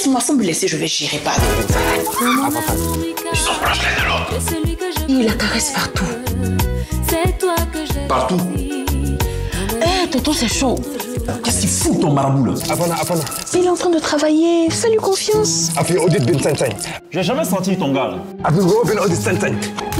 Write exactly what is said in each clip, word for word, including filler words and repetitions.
sur ma femme blessée, je vais gérer, pardon. Ah, papa. Ils sont proches l'un de l'autre. Il la caresse partout. Partout. Hé, hey, tonton, c'est chaud. Qu'est-ce qu'il fout ton marabout là? Apana, apana. Il est en train de travailler, fais-lui confiance. Afi, Odette Ben Saint-Saint. J'ai jamais senti ton gars là. Afi, Robin Odette Saint-Saint.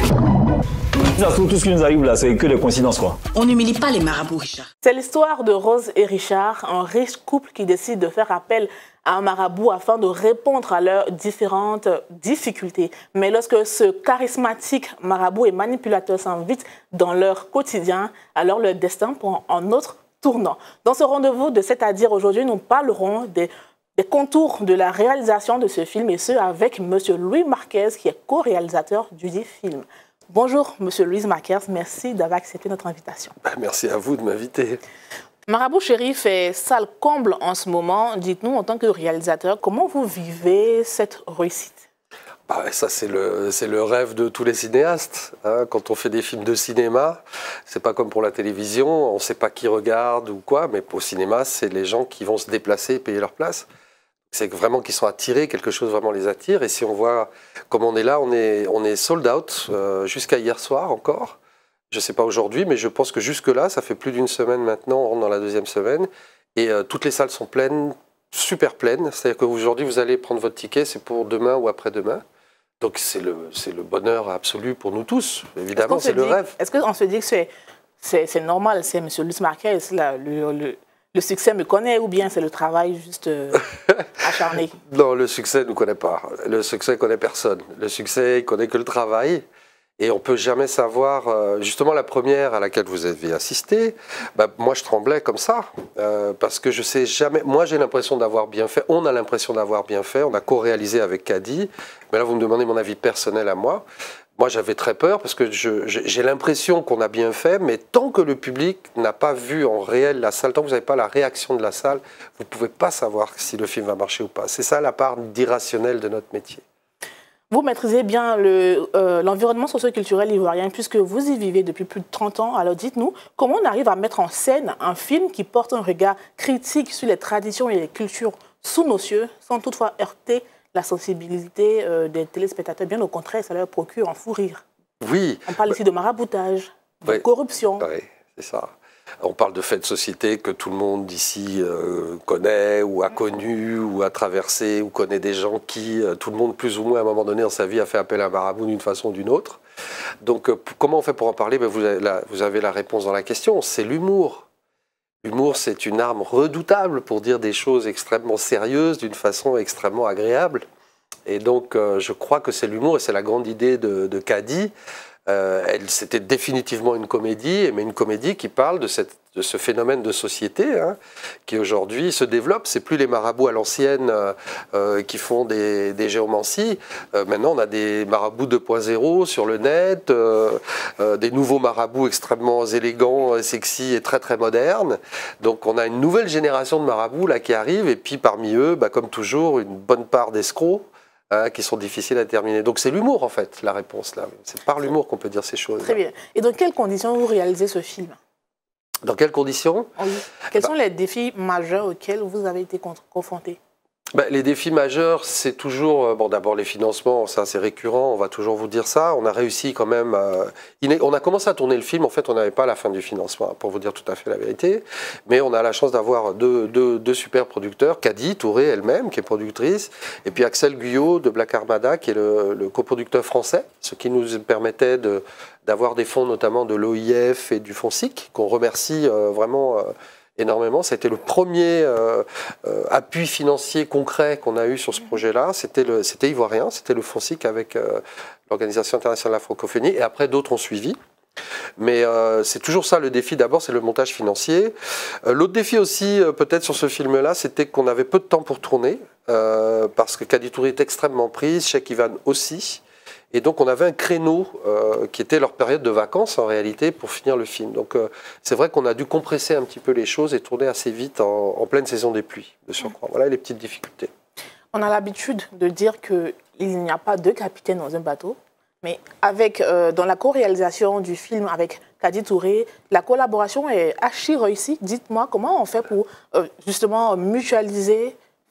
Ça se trouve, tout ce qui nous arrive là, c'est que des coïncidences quoi. On n'humilie pas les marabouts, Richard. C'est l'histoire de Rose et Richard, un riche couple qui décide de faire appel à un marabout afin de répondre à leurs différentes difficultés. Mais lorsque ce charismatique marabout et manipulateur s'invite dans leur quotidien, alors leur destin prend un autre tournant. Dans ce rendez-vous de C'est-à-dire aujourd'hui, nous parlerons des, des contours de la réalisation de ce film, et ce avec M. Louis Marquez, qui est co-réalisateur du dit film. Bonjour, M. Louis Marquez, merci d'avoir accepté notre invitation. Merci à vous de m'inviter. Marabout Chéri fait salle comble en ce moment. Dites-nous, en tant que réalisateur, comment vous vivez cette réussite? Bah, ça, c'est le, c'est le rêve de tous les cinéastes. Hein. Quand on fait des films de cinéma, c'est pas comme pour la télévision, on ne sait pas qui regarde ou quoi, mais au cinéma, c'est les gens qui vont se déplacer et payer leur place. C'est vraiment qu'ils sont attirés, quelque chose vraiment les attire. Et si on voit comme on est là, on est, on est sold out euh, jusqu'à hier soir encore. Je ne sais pas aujourd'hui, mais je pense que jusque-là, ça fait plus d'une semaine maintenant, on rentre dans la deuxième semaine. Et euh, toutes les salles sont pleines, super pleines. C'est-à-dire qu'aujourd'hui, vous allez prendre votre ticket, c'est pour demain ou après-demain. Donc c'est le, c'est le bonheur absolu pour nous tous. Évidemment, c'est le rêve. Est-ce qu'on se dit que c'est, c'est, c'est normal, c'est M. Louis Marquez, là, le, le, le succès me connaît, ou bien c'est le travail juste euh, acharné? Non, le succès ne nous connaît pas. Le succès ne connaît personne. Le succès, il ne connaît que le travail. Et on ne peut jamais savoir, euh, justement la première à laquelle vous avez assisté, bah, moi je tremblais comme ça, euh, parce que je sais jamais, moi j'ai l'impression d'avoir bien fait, on a l'impression d'avoir bien fait, on a co-réalisé avec Kadi, mais là vous me demandez mon avis personnel à moi. Moi j'avais très peur parce que je, j'ai l'impression qu'on a bien fait, mais tant que le public n'a pas vu en réel la salle, tant que vous n'avez pas la réaction de la salle, vous ne pouvez pas savoir si le film va marcher ou pas. C'est ça la part d'irrationnel de notre métier. Vous maîtrisez bien le, euh, l'environnement socio-culturel ivoirien puisque vous y vivez depuis plus de trente ans. Alors dites-nous, comment on arrive à mettre en scène un film qui porte un regard critique sur les traditions et les cultures sous nos cieux, sans toutefois heurter la sensibilité euh, des téléspectateurs? Bien au contraire, ça leur procure un fou rire. Oui. On parle ici de maraboutage, de oui. corruption. Oui, c'est ça. On parle de faits de société que tout le monde ici euh, connaît ou a connu ou a traversé ou connaît des gens qui, euh, tout le monde plus ou moins à un moment donné dans sa vie a fait appel à un marabout d'une façon ou d'une autre. Donc euh, comment on fait pour en parler? Ben, vous, avez la, vous avez la réponse dans la question, c'est l'humour. L'humour, c'est une arme redoutable pour dire des choses extrêmement sérieuses d'une façon extrêmement agréable. Et donc euh, je crois que c'est l'humour et c'est la grande idée de, de Kadi. Euh, elle, c'était définitivement une comédie, mais une comédie qui parle de, cette, de ce phénomène de société hein, qui aujourd'hui se développe. C'est plus les marabouts à l'ancienne euh, euh, qui font des, des géomancies. Euh, maintenant, on a des marabouts deux point zéro sur le net, euh, euh, des nouveaux marabouts extrêmement élégants, sexy et très très modernes. Donc, on a une nouvelle génération de marabouts là qui arrive, et puis parmi eux, bah, comme toujours, une bonne part d'escrocs. Hein, qui sont difficiles à terminer. Donc c'est l'humour en fait, la réponse là. C'est par l'humour qu'on peut dire ces choses. Très bien. Et dans quelles conditions vous réalisez ce film? Dans quelles conditions? Oui. Quels bah, sont les défis majeurs auxquels vous avez été confrontés? bah, les défis majeurs, c'est toujours, bon d'abord les financements, ça c'est récurrent, on va toujours vous dire ça. On a réussi quand même, euh, on a commencé à tourner le film, en fait on n'avait pas la fin du financement, pour vous dire tout à fait la vérité, mais on a la chance d'avoir deux, deux, deux super producteurs, Kadi Touré elle-même, qui est productrice, et puis Axel Guyot de Black Armada, qui est le, le coproducteur français, ce qui nous permettait de, d'avoir des fonds notamment de l'O I F et du FONSIC, qu'on remercie euh, vraiment... Euh, énormément. Ça a été le premier euh, euh, appui financier concret qu'on a eu sur ce projet-là. C'était le, c'était ivoirien, c'était le FONSIC avec euh, l'Organisation internationale de la francophonie, et après d'autres ont suivi. Mais euh, c'est toujours ça le défi, d'abord c'est le montage financier. Euh, l'autre défi aussi, euh, peut-être sur ce film-là, c'était qu'on avait peu de temps pour tourner, euh, parce que Kadi Touré est extrêmement prise, Cheikh Ivan aussi. Et donc on avait un créneau euh, qui était leur période de vacances en réalité pour finir le film. Donc euh, c'est vrai qu'on a dû compresser un petit peu les choses et tourner assez vite en, en pleine saison des pluies, de surcroît. Voilà les petites difficultés. On a l'habitude de dire qu'il n'y a pas deux capitaines dans un bateau, mais avec, euh, dans la co-réalisation du film avec Kadi Touré, la collaboration est archi réussie. Dites-moi comment on fait pour euh, justement mutualiser,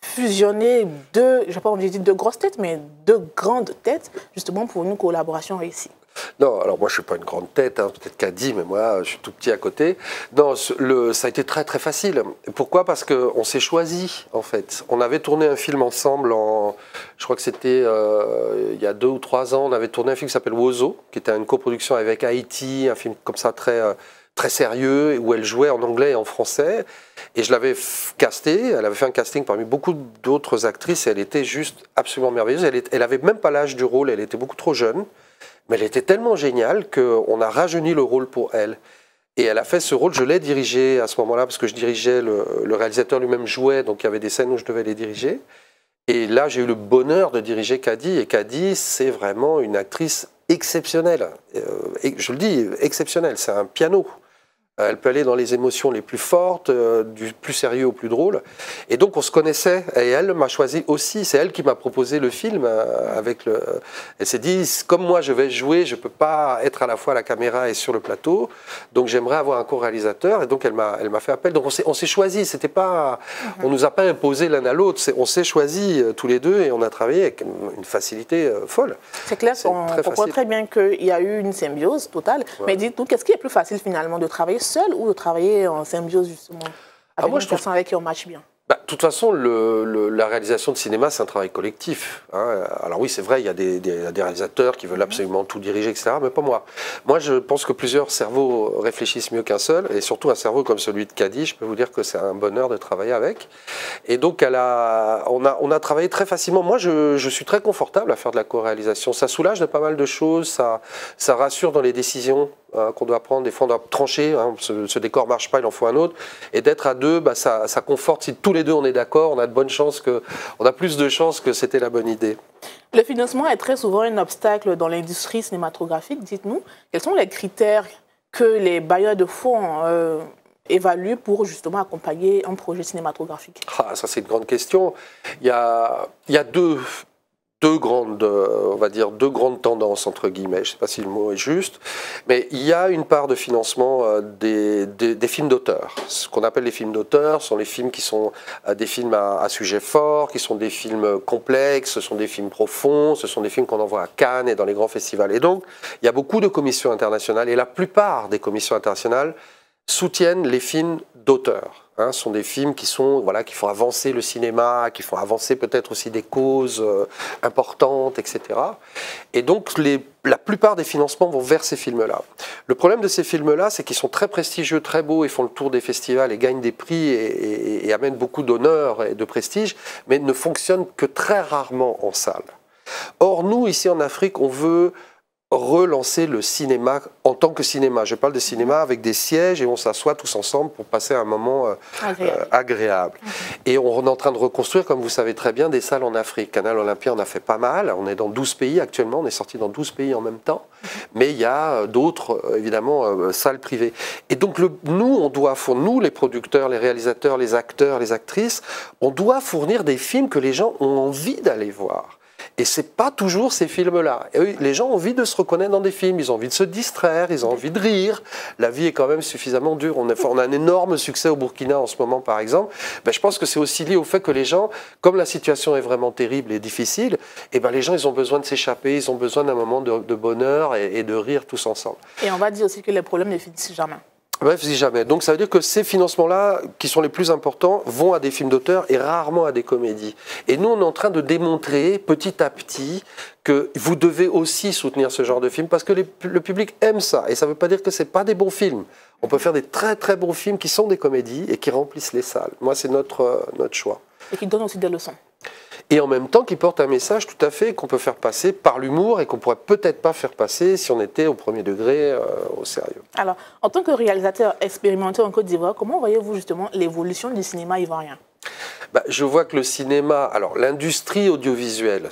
fusionner deux, je n'ai pas envie de dire deux grosses têtes, mais deux grandes têtes, justement pour une collaboration réussie? Non, alors moi je ne suis pas une grande tête, hein, peut-être Kadi, mais moi je suis tout petit à côté. Non, le, ça a été très très facile. Pourquoi? Parce qu'on s'est choisi en fait. On avait tourné un film ensemble, en, je crois que c'était euh, il y a deux ou trois ans, on avait tourné un film qui s'appelle Wozo, qui était une coproduction avec Haïti, un film comme ça très, euh, très sérieux, où elle jouait en anglais et en français. Et je l'avais castée, elle avait fait un casting parmi beaucoup d'autres actrices et elle était juste absolument merveilleuse. Elle, elle avait même pas l'âge du rôle, elle était beaucoup trop jeune. Mais elle était tellement géniale qu'on a rajeuni le rôle pour elle. Et elle a fait ce rôle, je l'ai dirigé à ce moment-là, parce que je dirigeais, le, le réalisateur lui-même jouait, donc il y avait des scènes où je devais les diriger. Et là, j'ai eu le bonheur de diriger Kadi. Et Kadi, c'est vraiment une actrice exceptionnelle. Euh, et je le dis, exceptionnelle, c'est un piano. Elle peut aller dans les émotions les plus fortes, euh, du plus sérieux au plus drôle. Et donc on se connaissait, et elle m'a choisi aussi. C'est elle qui m'a proposé le film. Euh, avec le... Elle s'est dit, comme moi je vais jouer, je ne peux pas être à la fois à la caméra et sur le plateau, donc j'aimerais avoir un co-réalisateur. Et donc elle m'a elle m'a fait appel. Donc on s'est choisi, c'était pas, mm-hmm. on ne nous a pas imposé l'un à l'autre, on s'est choisi euh, tous les deux et on a travaillé avec une facilité euh, folle. C'est clair, on comprend très bien qu'il y a eu une symbiose totale. Ouais. Mais dites-nous, qu'est-ce qui est plus facile finalement, de travailler seul ou de travailler en symbiose justement avec ah, moi, une personne trouve... avec qui on match bien? Bah, de toute façon, le, le, la réalisation de cinéma, c'est un travail collectif. Hein. Alors oui, c'est vrai, il y a des, des, des réalisateurs qui veulent absolument tout diriger, et cetera, mais pas moi. Moi, je pense que plusieurs cerveaux réfléchissent mieux qu'un seul, et surtout un cerveau comme celui de Kadi, je peux vous dire que c'est un bonheur de travailler avec. Et donc, elle a, on, a, on a travaillé très facilement. Moi, je, je suis très confortable à faire de la co-réalisation. Ça soulage de pas mal de choses, ça, ça rassure dans les décisions hein, qu'on doit prendre. Des fois, on doit trancher, hein, ce, ce décor ne marche pas, il en faut un autre. Et d'être à deux, bah, ça, ça conforte. Si tous les deux on est d'accord, on a de bonnes chances que, on a plus de chances que c'était la bonne idée. Le financement est très souvent un obstacle dans l'industrie cinématographique. Dites-nous, quels sont les critères que les bailleurs de fonds euh, évaluent pour justement accompagner un projet cinématographique? Ah, ça c'est une grande question. Il y a, il y a deux, deux grandes, on va dire deux grandes tendances entre guillemets. Je ne sais pas si le mot est juste, mais il y a une part de financement des, des, des films d'auteur. Ce qu'on appelle les films d'auteur sont les films qui sont des films à, à sujet fort, qui sont des films complexes, ce sont des films profonds, ce sont des films qu'on envoie à Cannes et dans les grands festivals. Et donc, il y a beaucoup de commissions internationales et la plupart des commissions internationales soutiennent les films d'auteur. Hein, ce sont des films qui, sont, voilà, qui font avancer le cinéma, qui font avancer peut-être aussi des causes euh, importantes, et cetera. Et donc, les, la plupart des financements vont vers ces films-là. Le problème de ces films-là, c'est qu'ils sont très prestigieux, très beaux, et font le tour des festivals et gagnent des prix et, et, et amènent beaucoup d'honneur et de prestige, mais ne fonctionnent que très rarement en salle. Or, nous, ici en Afrique, on veut relancer le cinéma en tant que cinéma. Je parle de cinéma avec des sièges et on s'assoit tous ensemble pour passer un moment euh, agréable. Euh, agréable. Okay. Et on est en train de reconstruire, comme vous savez très bien, des salles en Afrique. Canal Olympia, on a fait pas mal. On est dans douze pays actuellement. On est sorti dans douze pays en même temps. Okay. Mais il y a d'autres, évidemment, euh, salles privées. Et donc, le, nous, on doit fournir, nous, les producteurs, les réalisateurs, les acteurs, les actrices, on doit fournir des films que les gens ont envie d'aller voir. Et ce n'est pas toujours ces films-là. Les gens ont envie de se reconnaître dans des films, ils ont envie de se distraire, ils ont envie de rire. La vie est quand même suffisamment dure. On a, on a un énorme succès au Burkina en ce moment, par exemple. Ben, je pense que c'est aussi lié au fait que les gens, comme la situation est vraiment terrible et difficile, eh ben, les gens ils ont besoin de s'échapper, ils ont besoin d'un moment de, de bonheur et, et de rire tous ensemble. Et on va dire aussi que les problèmes ne finissent jamais. Bref, si jamais. Donc ça veut dire que ces financements-là, qui sont les plus importants, vont à des films d'auteur et rarement à des comédies. Et nous, on est en train de démontrer petit à petit que vous devez aussi soutenir ce genre de film parce que les, le public aime ça. Et ça ne veut pas dire que ce n'est pas des bons films. On peut faire des très très bons films qui sont des comédies et qui remplissent les salles. Moi, c'est notre, euh, notre choix. Et qui donnent aussi des leçons. Et en même temps qui porte un message tout à fait qu'on peut faire passer par l'humour et qu'on ne pourrait peut-être pas faire passer si on était au premier degré euh, au sérieux. Alors, en tant que réalisateur expérimenté en Côte d'Ivoire, comment voyez-vous justement l'évolution du cinéma ivoirien ? Bah, je vois que le cinéma, alors l'industrie audiovisuelle,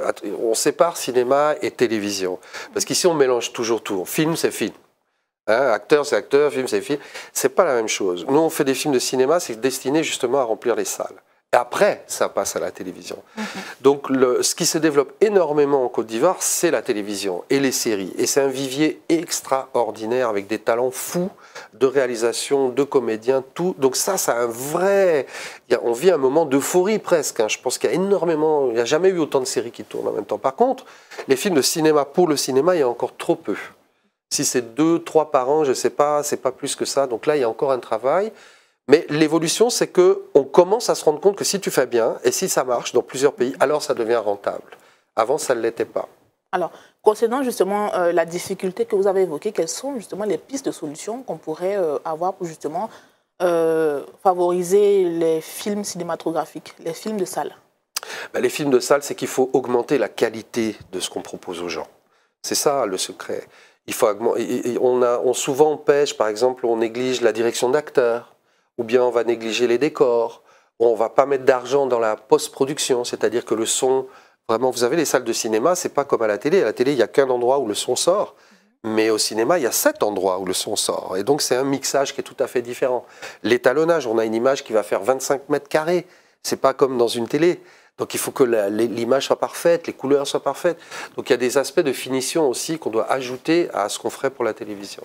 on sépare cinéma et télévision. Parce qu'ici on mélange toujours tout. Film c'est film. Hein, acteur c'est acteur, film c'est film. C'est pas la même chose. Nous on fait des films de cinéma, c'est destiné justement à remplir les salles. Et après, ça passe à la télévision. Mmh. Donc, le, ce qui se développe énormément en Côte d'Ivoire, c'est la télévision et les séries. Et c'est un vivier extraordinaire avec des talents fous de réalisation, de comédiens, tout. Donc ça, ça a un vrai... Il y a, on vit un moment d'euphorie presque. Hein. Je pense qu'il y a énormément... Il n'y a jamais eu autant de séries qui tournent en même temps. Par contre, les films de cinéma pour le cinéma, il y a encore trop peu. Si c'est deux, trois par an, je ne sais pas, c'est pas plus que ça. Donc là, il y a encore un travail. Mais l'évolution, c'est qu'on commence à se rendre compte que si tu fais bien, et si ça marche dans plusieurs pays, alors ça devient rentable. Avant, ça ne l'était pas. Alors, concernant justement euh, la difficulté que vous avez évoquée, quelles sont justement les pistes de solutions qu'on pourrait euh, avoir pour justement euh, favoriser les films cinématographiques, les films de salle? Ben, les films de salle, c'est qu'il faut augmenter la qualité de ce qu'on propose aux gens. C'est ça le secret. Il faut augmenter, on, a, on souvent on pêche, par exemple, on néglige la direction d'acteurs. Ou bien on va négliger les décors, ou on ne va pas mettre d'argent dans la post-production, c'est-à-dire que le son, vraiment, vous avez les salles de cinéma, c'est pas comme à la télé. À la télé, il n'y a qu'un endroit où le son sort, mais au cinéma, il y a sept endroits où le son sort. Et donc, c'est un mixage qui est tout à fait différent. L'étalonnage, on a une image qui va faire vingt-cinq mètres carrés, c'est pas comme dans une télé. Donc, il faut que l'image soit parfaite, les couleurs soient parfaites. Donc, il y a des aspects de finition aussi qu'on doit ajouter à ce qu'on ferait pour la télévision.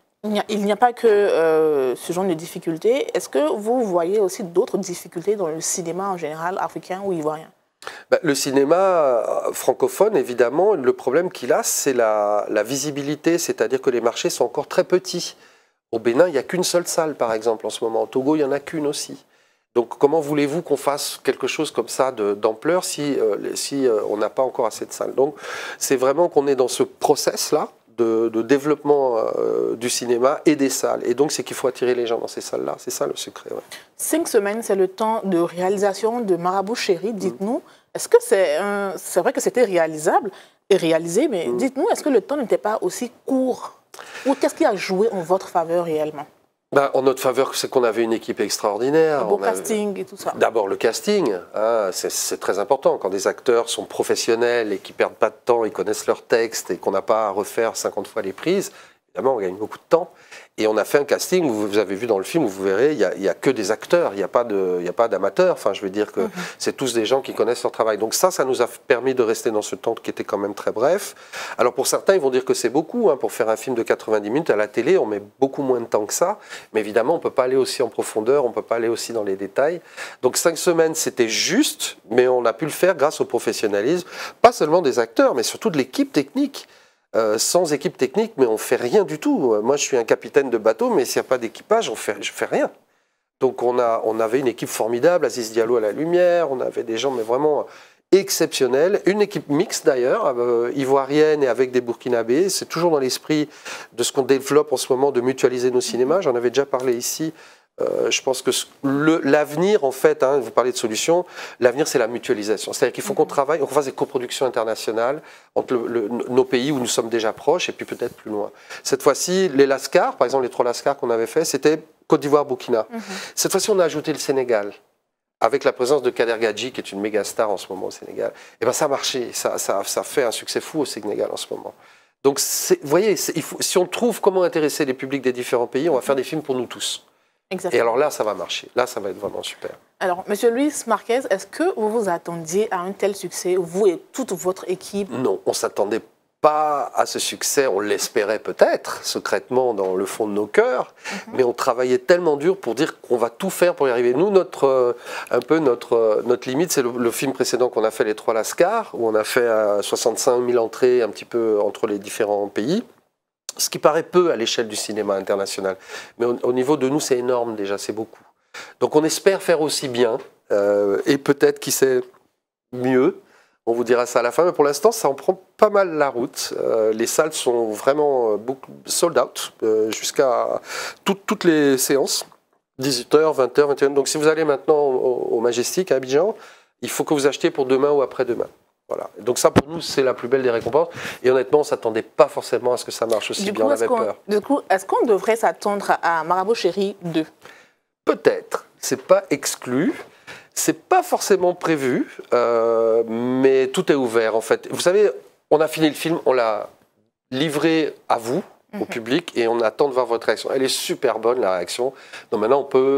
Il n'y a pas que euh, ce genre de difficultés. Est-ce que vous voyez aussi d'autres difficultés dans le cinéma en général, africain ou ivoirien? Ben, le cinéma francophone, évidemment, le problème qu'il a, c'est la, la visibilité, c'est-à-dire que les marchés sont encore très petits. Au Bénin, il n'y a qu'une seule salle, par exemple, en ce moment. Au Togo, il n'y en a qu'une aussi. Donc, comment voulez-vous qu'on fasse quelque chose comme ça d'ampleur si, euh, si euh, on n'a pas encore assez de salles? Donc, c'est vraiment qu'on est dans ce process-là, De, de développement euh, du cinéma et des salles. Et donc, c'est qu'il faut attirer les gens dans ces salles-là. C'est ça le secret. Ouais. Cinq semaines, c'est le temps de réalisation de Marabout Chéri. Dites-nous, mmh. est-ce que c'est un... c'est vrai que c'était réalisable et réalisé, mais mmh. dites-nous, est-ce que le temps n'était pas aussi court? Ou qu'est-ce qui a joué en votre faveur réellement? Ben, en notre faveur, c'est qu'on avait une équipe extraordinaire. Un beau on casting avait... et tout ça. D'abord, le casting, hein, c'est très important. Quand des acteurs sont professionnels et qui ne perdent pas de temps, ils connaissent leur texte et qu'on n'a pas à refaire cinquante fois les prises, évidemment, on gagne beaucoup de temps. Et on a fait un casting, où vous avez vu dans le film, où vous verrez, il n'y a, a que des acteurs, il n'y a pas d'amateurs. Enfin, je veux dire que mm-hmm. c'est tous des gens qui connaissent leur travail. Donc ça, ça nous a permis de rester dans ce temps qui était quand même très bref. Alors pour certains, ils vont dire que c'est beaucoup. Hein, pour faire un film de quatre-vingt-dix minutes à la télé, on met beaucoup moins de temps que ça. Mais évidemment, on ne peut pas aller aussi en profondeur, on ne peut pas aller aussi dans les détails. Donc cinq semaines, c'était juste, mais on a pu le faire grâce au professionnalisme, pas seulement des acteurs, mais surtout de l'équipe technique. Euh, sans équipe technique, mais on ne fait rien du tout. Moi, je suis un capitaine de bateau, mais s'il n'y a pas d'équipage, je ne fais rien. Donc, on, a, on avait une équipe formidable, Aziz Diallo à la lumière, on avait des gens mais vraiment exceptionnels. Une équipe mixte, d'ailleurs, euh, ivoirienne et avec des Burkinabés. C'est toujours dans l'esprit de ce qu'on développe en ce moment, de mutualiser nos cinémas. J'en avais déjà parlé ici. Euh, je pense que l'avenir, en fait, hein, vous parlez de solutions, l'avenir, c'est la mutualisation. C'est-à-dire qu'il faut qu'on travaille, qu'on fasse des coproductions internationales entre le, le, nos pays où nous sommes déjà proches et puis peut-être plus loin. Cette fois-ci, les Lascars, par exemple, les trois Lascars qu'on avait fait, c'était Côte d'Ivoire, Burkina. Mm-hmm. Cette fois-ci, on a ajouté le Sénégal, avec la présence de Kader Gadji, qui est une méga star en ce moment au Sénégal. Et ben ça a marché, ça, ça, ça fait un succès fou au Sénégal en ce moment. Donc, vous voyez, il faut, si on trouve comment intéresser les publics des différents pays, on va faire des films pour nous tous. Exactement. Et alors là, ça va marcher. Là, ça va être vraiment super. Alors, Monsieur Luis Marquez, est-ce que vous vous attendiez à un tel succès, vous et toute votre équipe? Non, on ne s'attendait pas à ce succès. On l'espérait peut-être, secrètement, dans le fond de nos cœurs. Mm-hmm. Mais on travaillait tellement dur pour dire qu'on va tout faire pour y arriver. Nous, notre, euh, un peu notre, euh, notre limite, c'est le, le film précédent qu'on a fait, Les Trois Lascars, où on a fait euh, soixante-cinq mille entrées un petit peu entre les différents pays. Ce qui paraît peu à l'échelle du cinéma international. Mais au, au niveau de nous, c'est énorme déjà, c'est beaucoup. Donc on espère faire aussi bien, euh, et peut-être, qui sait, mieux. On vous dira ça à la fin, mais pour l'instant, ça en prend pas mal la route. Euh, les salles sont vraiment beaucoup sold out, euh, jusqu'à tout, toutes les séances, dix-huit heures, vingt heures, vingt et une heures. Donc si vous allez maintenant au, au Majestic à Abidjan, il faut que vous achetiez pour demain ou après-demain. Voilà. Donc ça, pour nous, c'est la plus belle des récompenses. Et honnêtement, on ne s'attendait pas forcément à ce que ça marche aussi du bien. Coup, on avait peur. Du coup, est-ce qu'on devrait s'attendre à Marabout Chéri deux? Peut-être. Ce n'est pas exclu. Ce n'est pas forcément prévu. Euh, mais tout est ouvert, en fait. Vous savez, on a fini le film, on l'a livré à vous, mm-hmm. au public, et on attend de voir votre réaction. Elle est super bonne, la réaction. Donc maintenant, on peut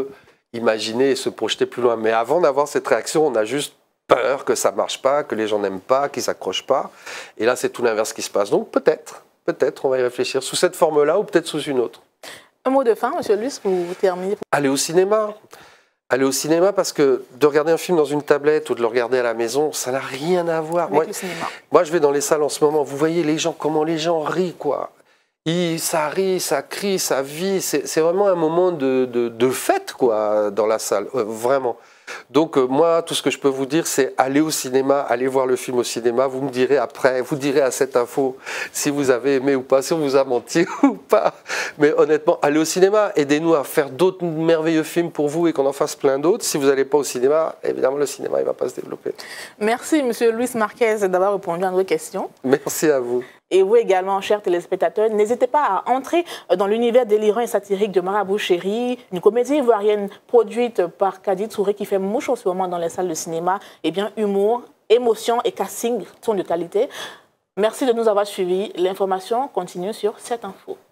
imaginer et se projeter plus loin. Mais avant d'avoir cette réaction, on a juste peur que ça ne marche pas, que les gens n'aiment pas, qu'ils ne s'accrochent pas. Et là, c'est tout l'inverse qui se passe. Donc peut-être, peut-être, on va y réfléchir sous cette forme-là ou peut-être sous une autre. Un mot de fin, monsieur Luce, pour terminer. Aller au cinéma. Aller au cinéma parce que de regarder un film dans une tablette ou de le regarder à la maison, ça n'a rien à voir. Avec Moi, le cinéma. moi, je vais dans les salles en ce moment. Vous voyez les gens, comment les gens rient, quoi. Ils, ça rit, ça crie, ça vit. C'est vraiment un moment de, de, de fête, quoi, dans la salle. Euh, vraiment. Donc euh, moi, tout ce que je peux vous dire, c'est aller au cinéma, aller voir le film au cinéma. Vous me direz après, vous direz à cette info si vous avez aimé ou pas, si on vous a menti ou pas. Mais honnêtement, allez au cinéma, aidez-nous à faire d'autres merveilleux films pour vous et qu'on en fasse plein d'autres. Si vous n'allez pas au cinéma, évidemment, le cinéma, il ne va pas se développer. Merci, monsieur Luis Marquez, d'avoir répondu à nos questions. Merci à vous. Et vous également, chers téléspectateurs, n'hésitez pas à entrer dans l'univers délirant et satirique de Marabout Chéri, une comédie ivoirienne produite par Kadi Touré qui fait mouche en ce moment dans les salles de cinéma. Eh bien, humour, émotion et casting sont de qualité. Merci de nous avoir suivis. L'information continue sur cette info.